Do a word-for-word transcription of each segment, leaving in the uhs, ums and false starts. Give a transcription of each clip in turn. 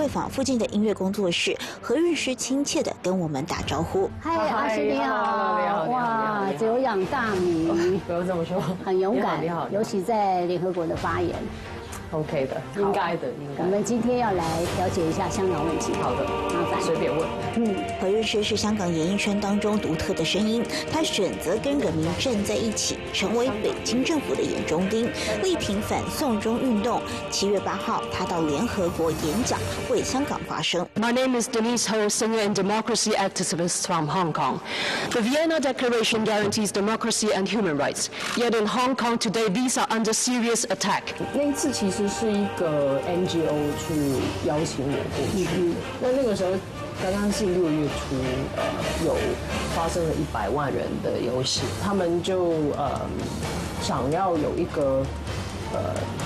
会坊附近的音乐工作室，何韵诗亲切地跟我们打招呼。 嗨，阿诗你好，哇，久仰大名， 不用这么说， 很勇敢， 你好， 尤其在联合国的发言。 OK 的，应该的，应该。 我们今天要来了解一下香港问题。 好的， 麻烦随便问。 嗯，何韵诗是香港演艺圈当中独特的声音，她选择跟人民站在一起，成为北京政府的眼中钉，力挺反送中运动。七月八号，她到联合国演讲，为香港发声。 My name is Denise Ho, singer and democracy activist from Hong Kong. The Vienna Declaration guarantees democracy and human rights. Yet in Hong Kong today, these are under serious attack. 那一次其实是一个 N G O 去邀请我过去，嗯、那那个时候刚刚是六月初，呃，有发生了一百万人的游行，他们就呃想要有一个呃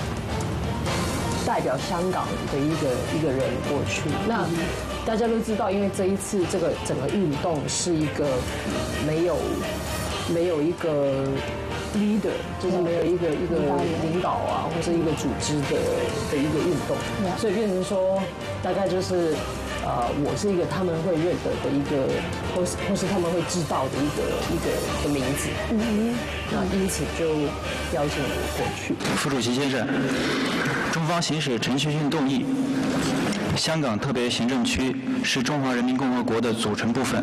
代表香港的一个一个人过去。那大家都知道，因为这一次这个整个运动是一个没有没有一个 leader， 就是没有一个一个领导啊，或是一个组织的的一个运动，所以变成说大概就是。 呃，我是一个他们会认得的一个，或是或是他们会知道的一个一个的名字。嗯嗯。那因此就邀请我过去。 副主席先生，中方行使程序性动议。香港特别行政区是中华人民共和国的组成部分。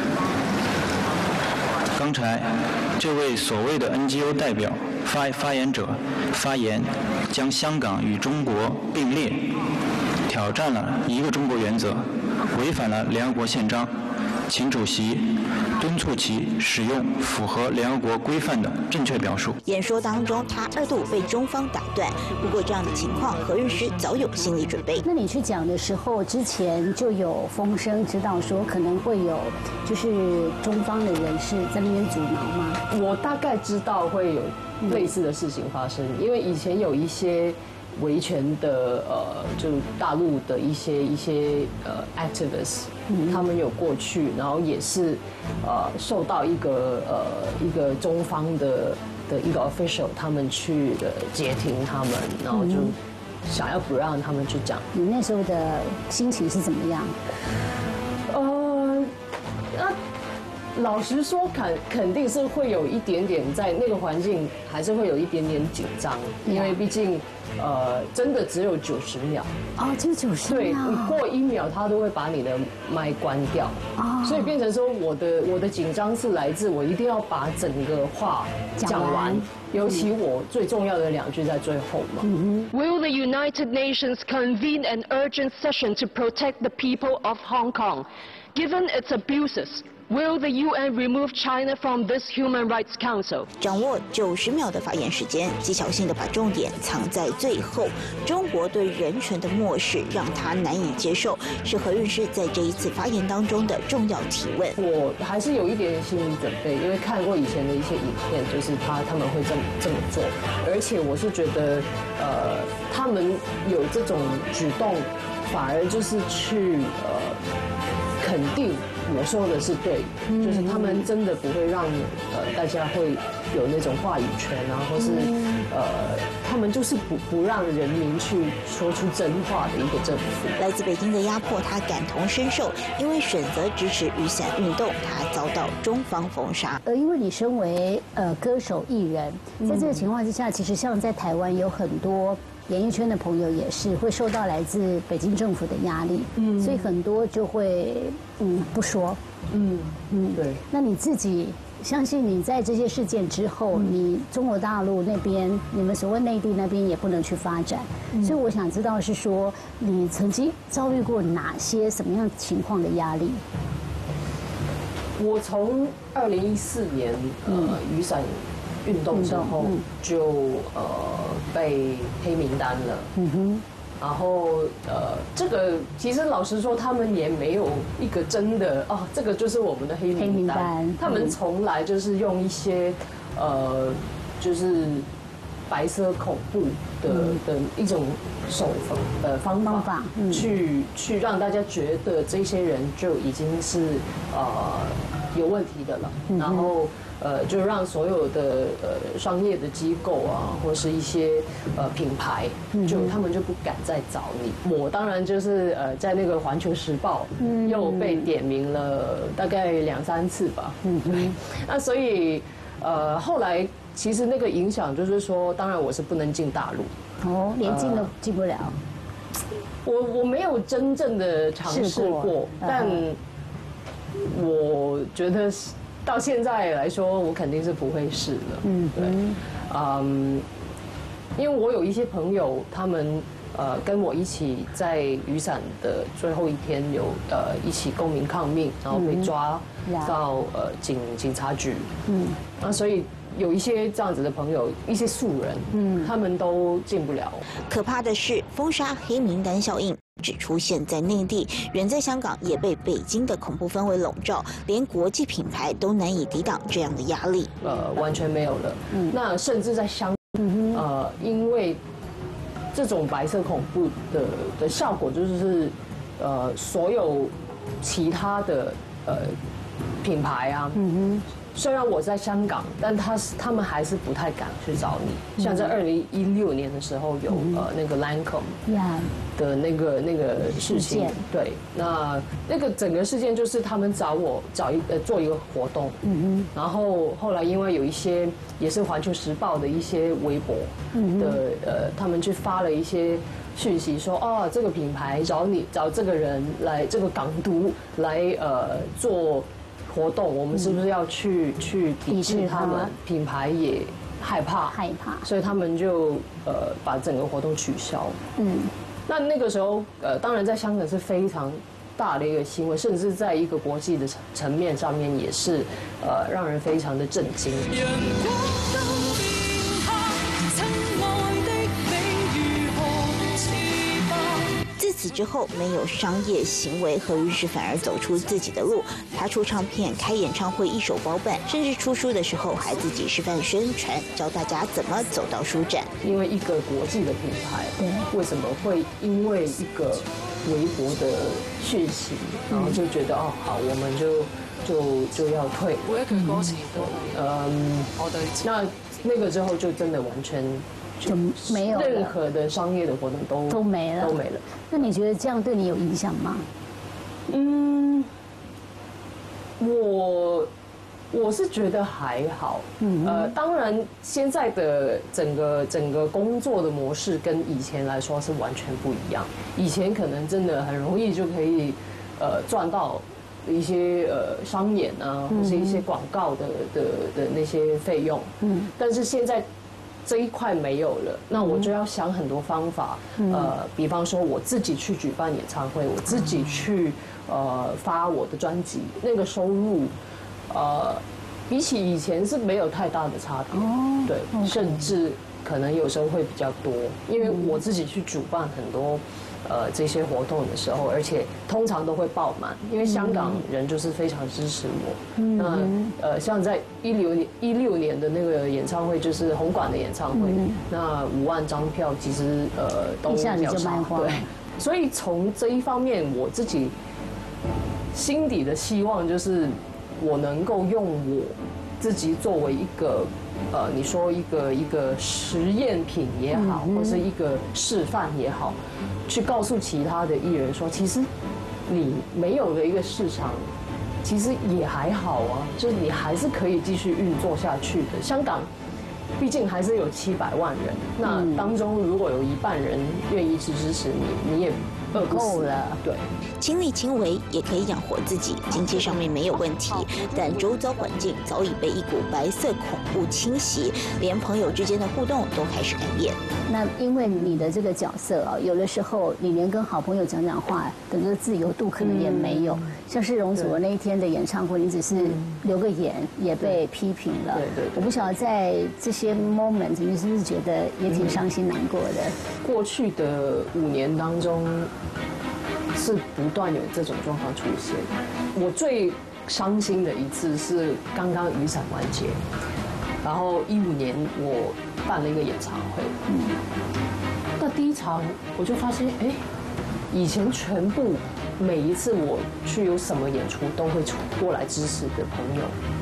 刚才这位所谓的 N G O 代表发发言者发言，将香港与中国并列。 挑战了一个中国原则，违反了联合国宪章，请主席敦促其使用符合联合国规范的正确表述。 演说当中，他二度被中方打断，不过这样的情况，何韵诗早有心理准备。 那你去讲的时候，之前就有风声知道说可能会有，就是中方的人士在那边阻挠吗？ 我大概知道会有类似的事情发生，因为以前有一些。 维权的呃，就大陆的一些一些呃 activists，、嗯、他们有过去，然后也是呃受到一个呃一个中方的的一个 official， 他们去的截停他们，然后就想要不让他们去讲。 你那时候的心情是怎么样？ 呃，那。 老实说，肯肯定是会有一点点在那个环境，还是会有一点点紧张，因为毕竟，呃，真的只有九十秒。 哦，只有九十秒。 对，你过一秒，他都会把你的麦关掉。哦。所以变成说，我的我的紧张是来自我一定要把整个话讲完，尤其我最重要的两句在最后嘛。 嗯 Will the United Nations convene an urgent session to protect the people of Hong Kong, given its abuses? Will the U N remove China from this Human Rights Council? 掌握九十秒的发言时间，技巧性的把重点藏在最后。中国对人权的漠视让他难以接受，是何韵诗在这一次发言当中的重要提问。 我还是有一点心理准备，因为看过以前的一些影片，就是他他们会这么这么做，而且我是觉得，呃，他们有这种举动，反而就是去呃肯定。 我说的是对，就是他们真的不会让呃大家会有那种话语权啊，或是呃他们就是不不让人民去说出真话的一个政府。 来自北京的压迫，他感同身受，因为选择支持雨伞运动，他遭到中方封杀。 呃，因为你身为呃歌手艺人，在这个情况之下，其实像在台湾有很多。 演艺圈的朋友也是会受到来自北京政府的压力，嗯，所以很多就会嗯不说，嗯嗯， 对。 那你自己相信你在这些事件之后，嗯、你中国大陆那边，你们所谓内地那边也不能去发展，嗯、所以我想知道是说你曾经遭遇过哪些什么样情况的压力？ 我从二零一四年呃雨伞。 运动之后就呃被黑名单了，嗯哼，然后呃这个其实老实说，他们也没有一个真的哦，这个就是我们的黑名单，黑名单他们从来就是用一些呃就是白色恐怖的、嗯、的一种手法呃方法，方法嗯、去去让大家觉得这些人就已经是呃有问题的了，嗯、然后。 呃，就让所有的呃商业的机构啊，或是一些呃品牌，就他们就不敢再找你。我当然就是呃在那个《环球时报》又被点名了大概两三次吧。嗯，对。那所以呃后来其实那个影响就是说，当然我是不能进大陆。 哦，连进都进不了。 我我没有真正的尝试过，但我觉得到现在来说，我肯定是不会试的。嗯，对，嗯，因为我有一些朋友，他们呃跟我一起在雨伞的最后一天有呃一起公民抗命，然后被抓到呃警警察局。嗯，那所以。有一些这样子的朋友，一些素人，嗯，他们都进不了。 可怕的是，封杀黑名单效应只出现在内地，远在香港也被北京的恐怖氛围笼罩，连国际品牌都难以抵挡这样的压力。 呃，完全没有了。嗯，那甚至在香，呃，因为这种白色恐怖的的效果，就是呃，所有其他的呃品牌啊，嗯哼。虽然我在香港，但他是他们还是不太敢去找你。像在二零一六年的时候，有呃那个 Lancome 的那个那个事情，对，那那个整个事件就是他们找我找一呃做一个活动，嗯然后后来因为有一些也是《环球时报》的一些微博的呃，他们去发了一些讯息说，哦，这个品牌找你找这个人来这个港督来呃做。活动，我们是不是要去去抵制他们？品牌也害怕， 害怕， 所以他们就呃把整个活动取消。嗯，那那个时候呃，当然在香港是非常大的一个新闻，甚至在一个国际的层层面上面也是呃让人非常的震惊。 自此之后，没有商业行为，何律师反而走出自己的路。他出唱片、开演唱会，一手包办，甚至出书的时候还自己示范宣传，教大家怎么走到书展。 因为一个国际的品牌，对，为什么会因为一个微博的讯息，然后就觉得哦，好，我们就就就要退。每一句歌詞都，嗯，我對那那個之後就真的完全。 就没有任何的商业的活动都都没了， 都没了。 那你觉得这样对你有影响吗？ 嗯，我我是觉得还好。嗯，呃，当然现在的整个整个工作的模式跟以前来说是完全不一样。以前可能真的很容易就可以呃赚到一些呃商演啊，或是一些广告的的的那些费用。嗯，但是现在。这一块没有了，那我就要想很多方法，呃，比方说我自己去举办演唱会，我自己去呃发我的专辑，那个收入，呃，比起以前是没有太大的差别，对，甚至可能有时候会比较多，因为我自己去主办很多。呃，这些活动的时候，而且通常都会爆满，因为香港人就是非常支持我。嗯、那呃，像在一六年一六年的那个演唱会，就是红馆的演唱会，嗯、那五万张票其实呃都秒杀，对。所以从这一方面，我自己心底的希望就是我能够用我自己作为一个。呃，你说一个一个实验品也好，或是一个示范也好，去告诉其他的艺人说，其实你没有了一个市场，其实也还好啊，就是你还是可以继续运作下去的。香港毕竟还是有七百万人，那当中如果有一半人愿意去支持你，你也饿够了。对， 亲力亲为也可以养活自己，经济上面没有问题，但周遭环境早已被一股白色恐怖侵袭，连朋友之间的互动都开始改变。 那因为你的这个角色啊，有的时候你连跟好朋友讲讲话的这个自由度可能也没有。像是容祖儿那一天的演唱会，你只是留个言也被批评了。 对对。 我不晓得在这些 moment， 你是不是觉得也挺伤心难过的？ 过去的五年当中。是不断有这种状况出现。我最伤心的一次是刚刚雨伞完结，然后一五年我办了一个演唱会，嗯，那第一场我就发现，哎，以前全部每一次我去有什么演出都会过来支持的朋友，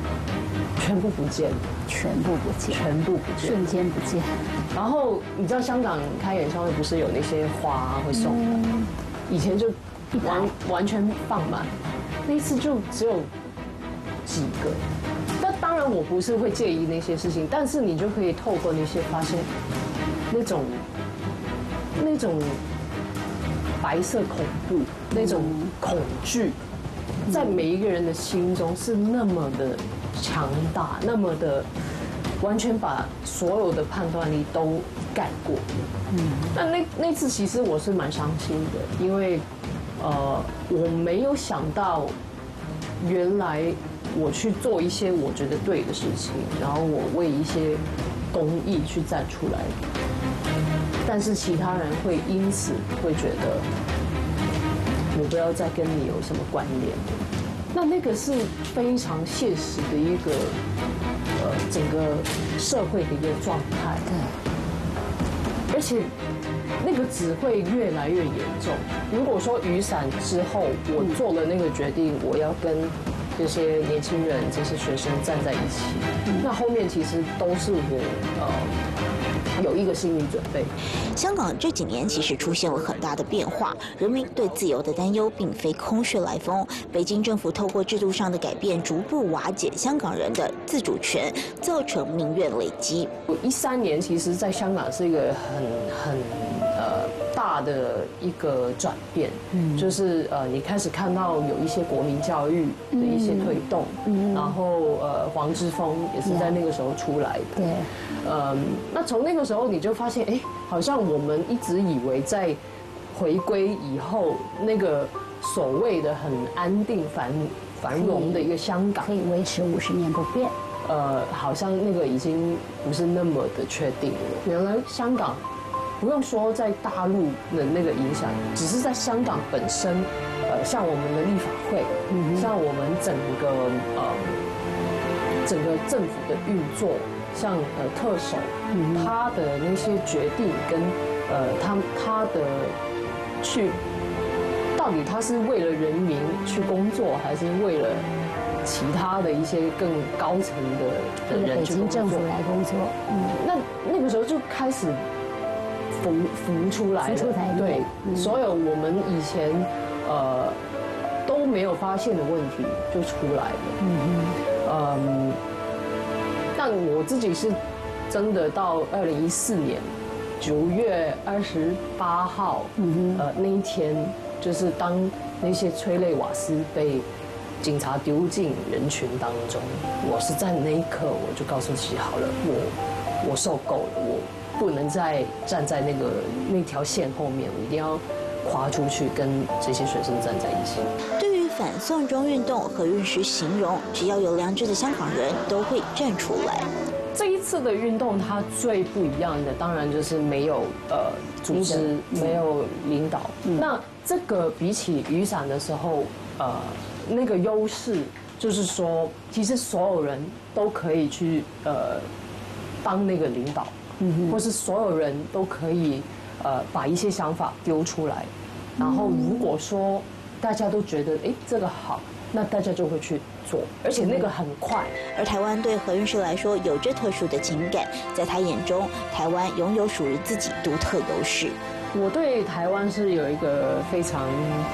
全部不见了， 全部不见， 全部不见， 瞬间不见。 然后你知道香港开演唱会不是有那些花会送的，嗯、以前就完完全放满，那一次就只有几个。那当然我不是会介意那些事情，但是你就可以透过那些发现那种那种白色恐怖，那种恐惧。在每一个人的心中是那么的强大，那么的完全把所有的判断力都盖过。嗯，那那那次其实我是蛮伤心的，因为呃我没有想到，原来我去做一些我觉得对的事情，然后我为一些公益去站出来，但是其他人会因此会觉得。我不要再跟你有什么关联的，那那个是非常现实的一个，呃，整个社会的一个状态。对，而且那个只会越来越严重。如果说雨伞之后，我做了那个决定，我要跟这些年轻人、这些学生站在一起，那后面其实都是我呃。有一个心理准备。 香港这几年其实出现了很大的变化，人民对自由的担忧并非空穴来风。北京政府透过制度上的改变，逐步瓦解香港人的自主权，造成民怨累积。 一三年其实在香港是一个很很呃大的一个转变，嗯，就是呃你开始看到有一些国民教育的一些推动，嗯，然后呃黄之锋也是在那个时候出来的，对。嗯，那从那个时候你就发现，哎，好像我们一直以为在回归以后，那个所谓的很安定繁繁荣的一个香港， 可以维持五十年不变。 呃，好像那个已经不是那么的确定了。原来香港不用说在大陆的那个影响，只是在香港本身，呃，像我们的立法会，嗯，像我们整个呃整个政府的运作。像呃特首，他的那些决定跟呃他他的去，到底他是为了人民去工作，还是为了其他的一些更高层的的人去工作？ 北京政府来工作， 嗯，那那个时候就开始浮浮出来了， 浮出台面， 对，嗯、所有我们以前呃都没有发现的问题就出来了，嗯嗯。但我自己是真的到二零一四年九月二十八号，嗯、呃那一天，就是当那些催泪瓦斯被警察丢进人群当中，我是在那一刻我就告诉自己，好了，我我受够了，我不能再站在那个那条线后面，我一定要跨出去跟这些学生站在一起。 对于反送中运动，何韵诗形容，只要有良知的香港人都会站出来。 这一次的运动，它最不一样的，当然就是没有呃组织，没有领导。嗯、那这个比起雨伞的时候，呃，那个优势就是说，其实所有人都可以去呃当那个领导，嗯、或是所有人都可以呃把一些想法丢出来，然后如果说大家都觉得哎这个好。那大家就会去做，而且那个很快。 而台湾对何韵诗来说有着特殊的情感，在他眼中，台湾拥有属于自己独特优势。 我对台湾是有一个非常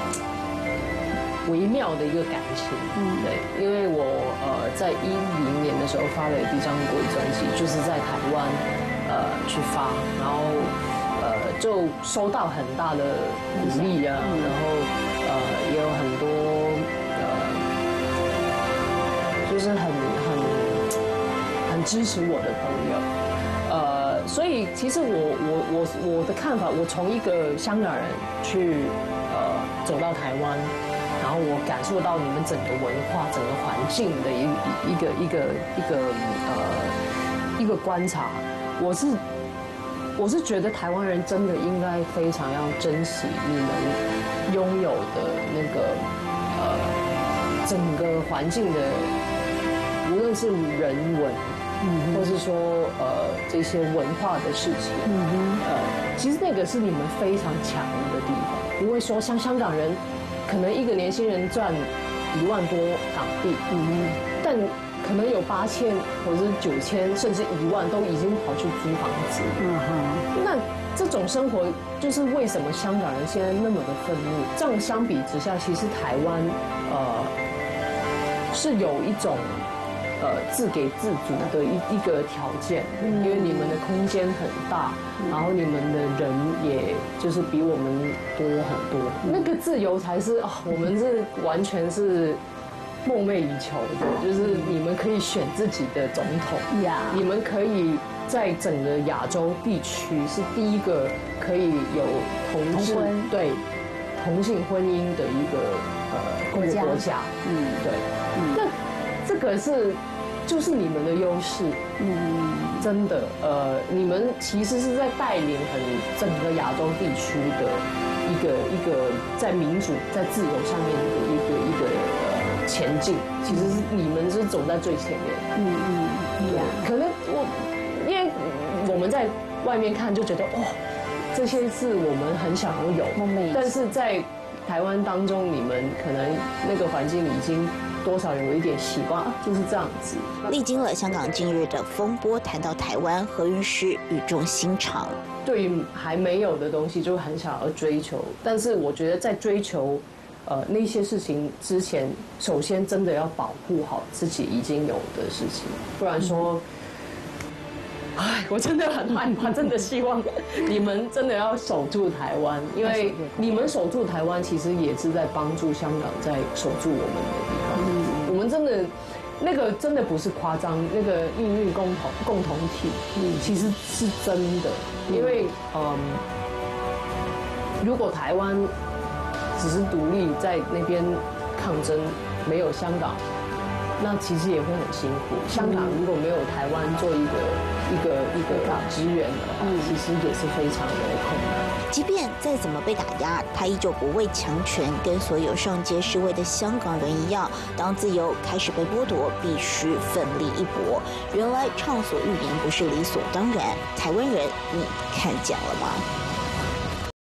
微妙的一个感情，嗯，对，因为我呃在一零年的时候发了第一张国语专辑，就是在台湾呃去发，然后呃就收到很大的鼓励啊，然后呃也有很多。就是很很很支持我的朋友，呃，所以其实我我我我的看法，我从一个香港人去呃走到台湾，然后我感受到你们整个文化、整个环境的一一个一个一个呃一个观察，我是我是觉得台湾人真的应该非常要珍惜你们拥有的那个呃整个环境的。无论是人文，嗯，或是说呃这些文化的事情，嗯哼，呃，其实那个是你们非常强的地方。不会说像香港人，可能一个年轻人赚一万多港币，嗯哼，但可能有八千或者是九千，甚至一万，都已经跑去租房子。嗯哼，那这种生活就是为什么香港人现在那么的愤怒？这样相比之下，其实台湾呃是有一种呃自给自足的一一个条件，因为你们的空间很大，然后你们的人也就是比我们多很多，那个自由才是啊，我们是完全是。梦寐以求的，就是你们可以选自己的总统呀，你们可以在整个亚洲地区是第一个可以有同志对同性婚姻的一个呃国家，国家嗯对，嗯那这个是就是你们的优势，嗯真的呃你们其实是在带领很整个亚洲地区的一个一个在民主在自由上面的一个一个。前进其实是你们是走在最前面，嗯嗯，可能我因为我们在外面看就觉得哇，这些是我们很想要有，但是在台湾当中，你们可能那个环境已经多少有一点习惯啊，就是这样子。 历经了香港近日的风波，谈到台湾，何韵诗语重心长， 对于还没有的东西就很想要追求，但是我觉得在追求。呃，那些事情之前，首先真的要保护好自己已经有的事情，不然说，哎，我真的很害怕，真的希望你们真的要守住台湾，因为你们守住台湾，其实也是在帮助香港在守住我们的地方。我们真的那个真的不是夸张，那个命运共同共同体，其实是真的，因为嗯，如果台湾。只是独立在那边抗争，没有香港，那其实也会很辛苦。香港如果没有台湾做一个一个一个支援的话，其实也是非常的困难。 即便再怎么被打压，他依旧不畏强权，跟所有上街示威的香港人一样，当自由开始被剥夺，必须奋力一搏。原来畅所欲言不是理所当然，台湾人，你看见了吗？